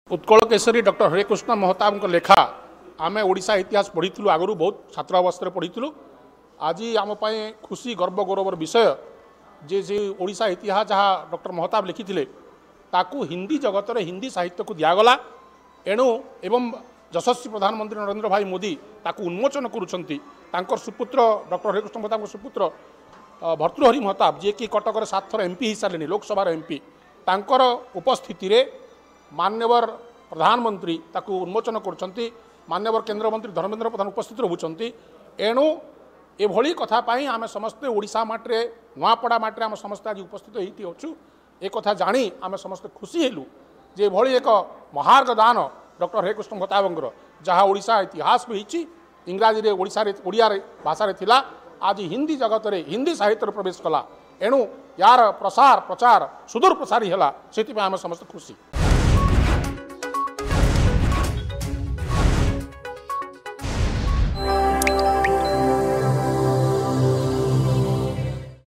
Utkal Keshari doctor Harekrushna Mahtab लेखा आम ओडिशा इतिहास पढ़ी आगु बहुत छात्र अवस्था पढ़ी आज आम खुशी गर्व गौरवर विषय जे जे ओडिशा इतिहास जहाँ डॉक्टर महताब लिखी ताकू हिंदी जगत में हिंदी साहित्य को दिगला एणु एवं यशस्वी प्रधानमंत्री नरेंद्र भाई मोदी ताकू उन्मोचन कर सुपुत्र डॉक्टर हरेकृष्ण महताब सुपुत्र भर्तृहरि महताब जी कि कटक 7 थर एमपी हो सारे लोकसभा एमपी तांकर उपस्थिति रे मान्यवर प्रधानमंत्री ताकू उन्मोचन कर मान्यवर केंद्रमंत्री धर्मेंद्र प्रधान उपस्थित रोचंती एणु एभली कथा आम समस्ते ओडिशा माटे नुआपड़ा माटे आम समस्ते आज उपस्थित होती एक कथा जानी आम समस्ते खुशी हेलु जे भली एक महार्गदान डॉक्टर हरेकृष्ण महताब जहाँ ओडिशा इतिहास भी होती इंग्राजी रे ओडिया भाषा थिला आज हिंदी जगत में हिंदी साहित्य प्रवेश कला एणु यार प्रसार प्रचार सुदूर प्रसारी है से आम समस्त खुशी।